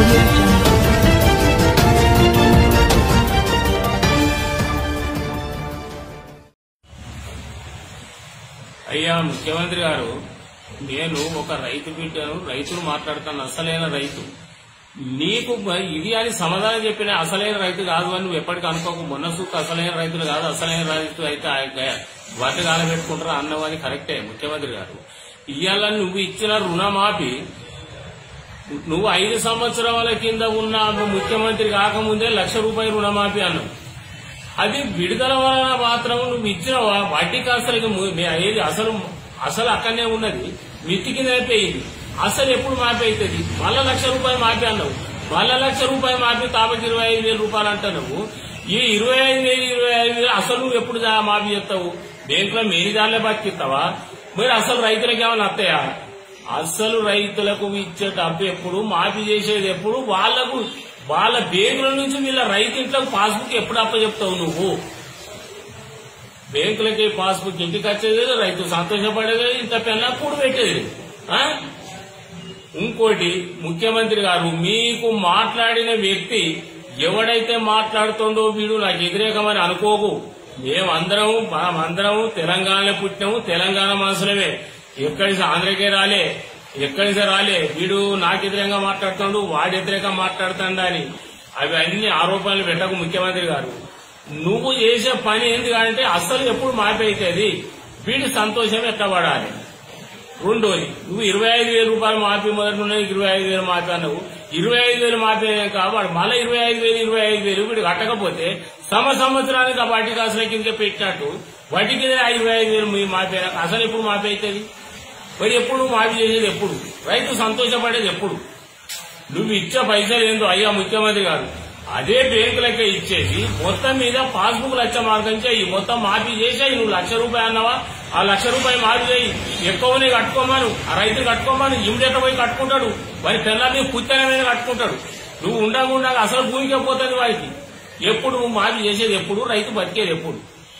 అయ్యా ముఖ్యమంత్రి గారు, నేను ఒక రైతు బిడ్డను, రైతులు మాట్లాడుతాను, అసలైన రైతు. నీకు ఇది అని సమాధానం చెప్పిన అసలైన రైతు కాదు అని నువ్వు ఎప్పటికీ అనుకోకు. మొన్న సూక్ అసలైన రైతులు కాదు, అసలైన రైతు అయితే వాటి కాలం పెట్టుకుంటారా అన్నవాది కరెక్టే ముఖ్యమంత్రి గారు. ఇవాళ నువ్వు ఇచ్చిన రుణమాఫీ, నువ్వు 5 సంవత్సరాల కింద ఉన్న ముఖ్యమంత్రి కాకముందే ₹1,00,000 రుణమాఫీ అన్నావు. అది విడుదల వలన మాత్రం నువ్వు ఇచ్చిన వడ్డీ కాస్త అసలు అక్కడనే ఉన్నది, మిత్తి కింద అయిపోయింది. అసలు ఎప్పుడు మాఫీ అవుతుంది? మళ్ళా ₹1,00,000 మాఫీ అన్నావు. మళ్ళా ₹1,00,000 మాఫీ తాపకి ₹25,000 అంటున్నావు. ఈ 25,000 అసలు నువ్వు ఎప్పుడు మాఫీ చేస్తావు? బ్యాంకులో మేనేజర్లే బతికిస్తావా? మరి అసలు రైతులకు ఏమైనా వస్తాయా? అసలు రైతులకు ఇచ్చే డబ్బు ఎప్పుడు, మాఫీ చేసేది ఎప్పుడు? వాళ్ళ బ్యాంకుల నుంచి వీళ్ళ రైతు ఇంట్లోకి పాస్బుక్ ఎప్పుడు అప్పచెప్తావు నువ్వు? బ్యాంకులకి పాస్బుక్ ఇంటికి వచ్చేది, రైతు సంతోషపడేది, ఇంత పెన్నా కూడు పెట్టేది. ఇంకోటి ముఖ్యమంత్రి గారు, మీకు మాట్లాడిన వ్యక్తి ఎవడైతే మాట్లాడుతుండో వీడు నాకు వ్యతిరేకమని అనుకోకు. మనమందరం తెలంగాణలో పుట్టినాము, తెలంగాణ మనసులమే. ఎక్కడి ఆంధ్రకే రాలే, ఎక్కడిసే రాలే. వీడు నాకు వ్యతిరేకంగా మాట్లాడుతాడు, వాడి వ్యతిరేకంగా మాట్లాడుతాడు అని అవి అన్ని ఆరోపణలు పెట్టకు ముఖ్యమంత్రి గారు. నువ్వు చేసే పని ఎందుకంటే అసలు ఎప్పుడు మాఫీ అవుతుంది, వీడి సంతోషం ఎట్టబడాలి. రెండోది, నువ్వు ₹25,000 మాఫీ మొదటి 25,000 మాఫీ అన్నావు. 25,000 మాఫీ కాబట్టి మళ్ళీ 25,000 వీడు కట్టకపోతే సంవత్సరానికి ఆ వడ్డీ కాసుల కింద పెట్టినట్టు వడ్డీ కింద 25,000 మాఫీ అసలు ఎప్పుడు మాఫీ అవుతుంది? మరి ఎప్పుడు మాఫీ చేసేది ఎప్పుడు? రైతు సంతోషపడేది ఎప్పుడు? నువ్వు ఇచ్చే పైసలు ఏందో అయ్యా ముఖ్యమంత్రి గారు, అదే బ్యాంకులకే ఇచ్చేసి మొత్తం మీద పాస్బుక్ లక్ష మార్గం చేయి, మొత్తం మాఫీ చేసేయి. నువ్వు ₹1,00,000 అన్నావా, ఆ ₹1,00,000 మాఫీ చేయి. ఎక్కువనే కట్టుకోమను, ఆ రైతు కట్టుకోమను. ఇమిడియట్ పోయి కట్టుకుంటాడు, వారి పిల్లల్ని పుత్తనమైన కట్టుకుంటాడు. నువ్వు ఉండకుండా అసలు భూమికే పోతుంది వారికి. ఎప్పుడు నువ్వు మాఫీ చేసేది ఎప్పుడు? రైతు బతికేది ఎప్పుడు?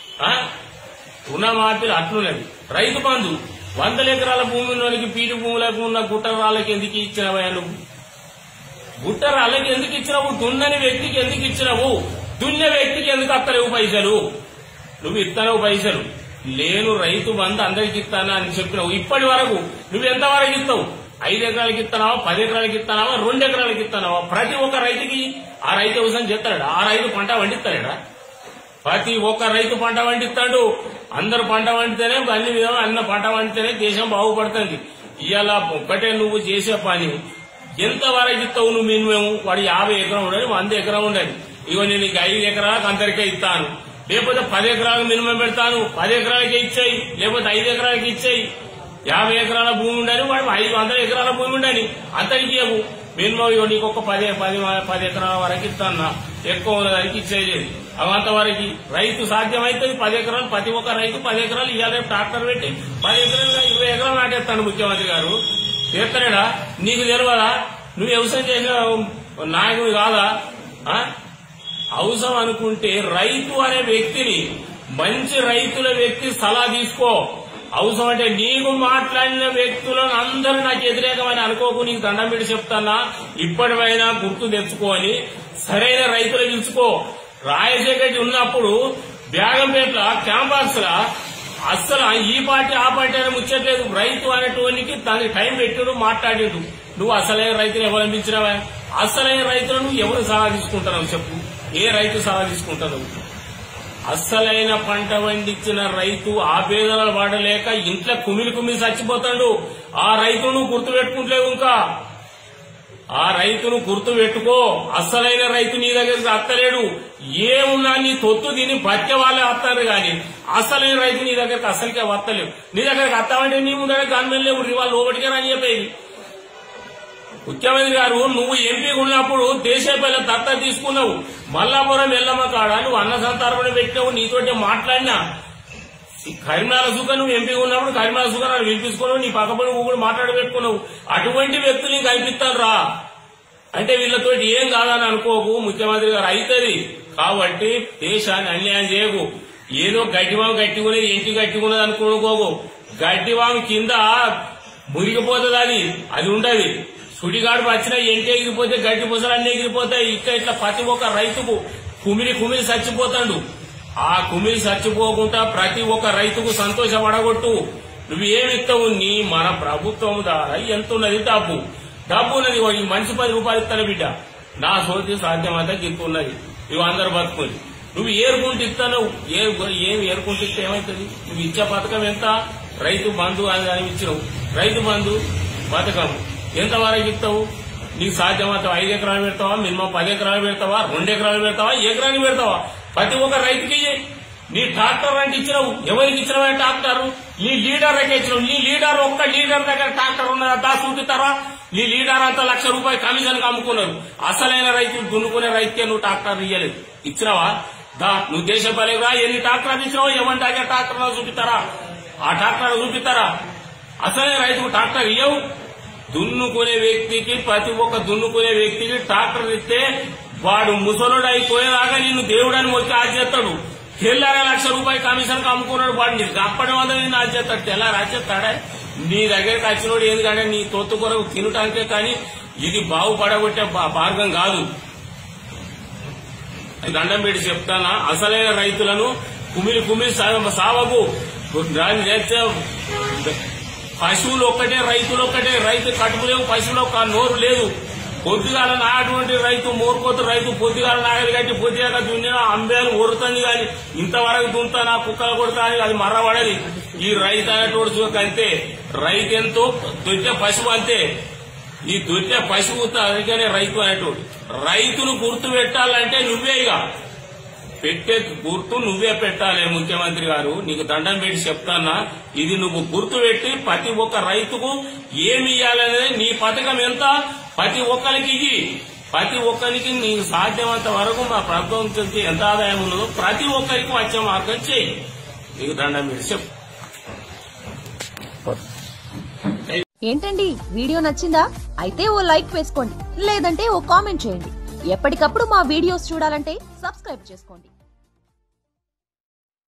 రుణమాఫీలు అట్లున్నది. రైతు బంధు 100 ఎకరాల భూమి ఉన్నోళ్ళకి, పీటి భూములకు ఉన్న గుట్ట రాళ్ళకి ఎందుకు ఇచ్చినవా? నువ్వు గుట్ట రాళ్ళకి ఎందుకు ఇచ్చినావు? దున్నని వ్యక్తికి ఎందుకు ఇచ్చినావు? దున్నే వ్యక్తికి ఎందుకు అత్తలేవు పైసలు? నువ్వు ఇస్తావు పైసలు, లేను రైతు బంధు అందరికి ఇస్తానా అని చెప్పినావు. ఇప్పటి వరకు నువ్వు ఎంతవరకు ఇస్తావు? 5 ఎకరాలకి ఇస్తున్నావా, 10 ఎకరాలకి ఇస్తున్నావా, 2 ఎకరాలకి ఇస్తున్నావా? ప్రతి ఒక్క రైతుకి ఆ రైతు వ్యవసాయం చేస్తాడా? ఆ రైతు పంట పండిస్తాడా? ప్రతి ఒక్క రైతు పంట పండిస్తాడు. అందరు పంట పండితేనే అన్ని విధాలు అన్న పంట పండితేనే దేశం బాగుపడుతుంది. ఇవాళ ఒక్కటే నువ్వు చేసే పని ఎంతవరకు ఇస్తావు నువ్వు? మినిమం వాడు 50 ఎకరం ఉండాలి, 100 ఎకరం ఉండాలి. ఇగో నేను 5 ఎకరాలకు అందరికీ ఇస్తాను, లేకపోతే 10 ఎకరాలకు మినిమం పెడతాను, 10 ఎకరాలకే ఇచ్చేయి, లేకపోతే 5 ఎకరాలకి ఇచ్చేయి. 50 ఎకరాల భూమి ఉండాలి, వాడు 500 ఎకరాల భూమి ఉండాలి, అంతరికి ఇవ్వు. మినిమం ఇవ్వ, నీకు ఒక 10 ఎకరాల వరకు ఇస్తాను, ఎక్కువ ఉన్నదానికి ఇచ్చేయలేదు. అంతవరకు రైతు సాధ్యమైతుంది. 10 ఎకరాలు ప్రతి ఒక్క రైతు 10 ఎకరాలు ఇవాళ ట్రాక్టర్ పెట్టి 10 ఎకరాలు 20 ఎకరాలు నాటేస్తాడు ముఖ్యమంత్రి గారు. చేస్తాడా? నీకు తెలియదా? నువ్వు వ్యవసాయం చేసిన నాయకుడు కాదా? అవసరం అనుకుంటే రైతు అనే వ్యక్తిని, మంచి రైతుల వ్యక్తి సలహా తీసుకో. అవసరం అంటే నీకు మాట్లాడిన వ్యక్తులను అందరూ నాకు వ్యతిరేకమని అనుకోకు. నీకు దండం పెట్టి చెప్తానా, ఇప్పటివైనా గుర్తు తెచ్చుకోని సరైన రైతులు పిలుచుకో. రాజశేఖర్ ఉన్నప్పుడు బేగంపేట క్యాంపస్ లా అస్సలు ఈ పార్టీ ఆ పార్టీ అని ముచ్చట్లేదు. రైతు అనేటువంటి దానికి టైం పెట్టాడు, మాట్లాడాడు. నువ్వు అసలైన రైతులు ఎవరు అనిపించినావా? అసలైన రైతులను ఎవరు సలహా తీసుకుంటున్నావు చెప్పు? ఏ రైతు సలహా తీసుకుంటున్నావు? అస్సలైన పంట పండించిన రైతు ఆపేదనలు పడలేక ఇంట్లో కుమిలి చచ్చిపోతాడు. ఆ రైతును గుర్తుపెట్టుకుంటలేవు. ఇంకా ఆ రైతును గుర్తు పెట్టుకో. అస్సలైన రైతు నీ దగ్గరికి అత్తలేడు. ఏమున్నా నీ తొత్తు దీన్ని బతికే వాళ్ళే వస్తారు గాని అసలైన రైతు నీ దగ్గరికి అసలుకే వస్తలేవు. నీ దగ్గరికి వస్తామంటే నీ ముందర గన్మెన్ లేవు, వాళ్ళు లోపలికే అని చెప్పేది. ముఖ్యమంత్రి గారు, నువ్వు ఎంపీ ఉన్నప్పుడు దేశపల్లి దత్త తీసుకున్నావు. మల్లాపురం ఎల్లమ్మ కాడ నువ్వు అన్న సంతర్పణ పెట్టినావు. నీతోటి మాట్లాడినా కరీంనగర్ సుఖ నువ్వు ఎంపీ ఉన్నప్పుడు కరీంనగర్ సుఖ నన్ను పిలిపించుకున్నావు. నీ పక్కపడి కూడా మాట్లాడబెట్టుకున్నావు. అటువంటి వ్యక్తులు నీకు కనిపిస్తారు రా అంటే వీళ్ళతో ఏం కాదని అనుకోకు. ముఖ్యమంత్రి గారు అవుతుంది కాబట్టి దేశాన్ని అన్యాయం చేయకు. ఏదో గడ్డివాము గట్టిగున్నది, ఇంటి గట్టిగున్నది అనుకోనుకోకు. గడ్డివాము కింద మురిగిపోతుంది, అది ఉండదు. సుడిగాడు వచ్చినా ఎంటే ఎగిరిపోతే గడ్డి పుసలన్నీ ఎగిరిపోతాయి. ఇట్లా ప్రతి ఒక్క రైతుకు కుమిలి చచ్చిపోతాడు. ఆ కుమిలి చచ్చిపోకుండా ప్రతి ఒక్క రైతుకు సంతోషపడగొట్టు. నువ్వు ఏమిస్తావు? మన ప్రభుత్వం ద్వారా ఎంత ఉన్నది? డబ్బు ఉన్నది. ఈ మనిషి 10 రూపాయలు ఇస్తాను బిడ్డ. నా సోతి సాధ్యమంతా గిక్కున్నది. ఇవి అందరు బతుకుని నువ్వు ఏరుకుంటూ ఇస్తాను. ఏం ఏరుకుంటూ ఇస్తే ఏమవుతుంది? నువ్వు ఇచ్చే పథకం ఎంత? రైతు బంధు అని ఇచ్చినావు. రైతు బంధు పథకం ఎంతవరకు ఇస్తావు? నీకు సాధ్యమంతా 5 ఎకరాలు పెడతావా? మినిమం 10 ఎకరాలు పెడతావా? 2 ఎకరాలు పెడతావా? ఎకరాన్ని పెడతావా? ప్రతి ఒక్క రైతుకి నీ ట్రాక్టర్ అంటే ఇచ్చినావు. ఎవరికి ఇచ్చినావా ట్రాక్టర్? నీ లీడర్ దగ్గర ఇచ్చినావు. నీ లీడర్ ఒక్క లీడర్ దగ్గర ట్రాక్టర్ ఉన్నదా చూపిస్తారా? నీ లీడర్ అంతా ₹1,00,000 కమిషన్ అమ్ముకున్నారు. అసలైన రైతు దున్నుకునే రైతుకే నువ్వు ట్రాక్టర్ ఇయ్యలేదు. ఇచ్చినావా? నువ్వు దేశం పలేరా? ఎన్ని ట్రాక్టర్లు ఇచ్చినావు? ఎవరి దగ్గర ట్రాక్టర్ చూపిస్తారా? ఆ ట్రాక్టర్ చూపిస్తారా? అసలైన రైతుకు ట్రాక్టర్ ఇయ్యవు. దున్నుకునే వ్యక్తికి ప్రతి ఒక్క దున్నుకునే వ్యక్తికి ట్రాక్టర్ ఇస్తే వాడు ముసలుడు అయిపోయేలాగా నిన్ను దేవుడని మొక్కి ఆచేస్తాడు. తెల్లారా ₹1,00,000 కమిషన్ అమ్ముకున్నాడు. వాడిని అప్పటి వల్ల నేను ఆచేస్తాడు. తెల్లారా ఆచేస్తాడా? నీ దగ్గరికి వచ్చినోడు ఎందుకంటే నీ తొత్తు కొరకు తినటానికే, కానీ ఇది బాగుపడగొట్టే మార్గం కాదు. దండం పెట్టి చెప్తానా, అసలైన రైతులను కుమిలి సావకు. పశువులు ఒక్కటే, రైతులు ఒక్కటే. రైతు కడుపు లేవు, పశువులు నోరు లేదు. పొద్దుగాల నాటువంటి రైతు మోరుకోతు రైతు పొద్దుగాల నాగలి కట్టి పొద్దుగా దున్నినా అంబేలు ఒరుతుంది. కానీ ఇంతవరకు దుంతా నా కుక్కలు కొడతా అని అది మర్రబడది. ఈ రైతు అనేటోడు చూకంతే. రైతు ఎంతో దొడ్డే పశువు అంతే. ఈ దొడ్డే పశువు అందుకనే రైతు అనేటోడు. రైతును గుర్తు పెట్టాలంటే నువ్వే ఇక పెట్టే గుర్తు నువ్వే పెట్టాలి. ముఖ్యమంత్రి గారు నీకు దండం పెట్టి చెప్తానా, ఇది నువ్వు గుర్తు పెట్టి ప్రతి ఒక్క రైతుకు ఏమి ఇయ్యాలనేది నీ పథకం ఎంత ప్రతి ఒక్కరికి ఇయ్యి. ప్రతి ఒక్కరికి నీకు సాధ్యమంత వరకు మా ప్రభుత్వం నుంచి ఎంత ఆదాయం ఉన్నదో ప్రతి ఒక్కరికి వచ్చే మార్గం చేయి. నీకు దండం పెట్టి చెప్పు. ఏంటండి వీడియో నచ్చిందా? అయితే ఓ లైక్ వేసుకోండి, లేదంటే ఓ కామెంట్ చేయండి. ఎప్పటికప్పుడు మా వీడియోస్ చూడాలంటే సబ్స్క్రైబ్ చేసుకోండి.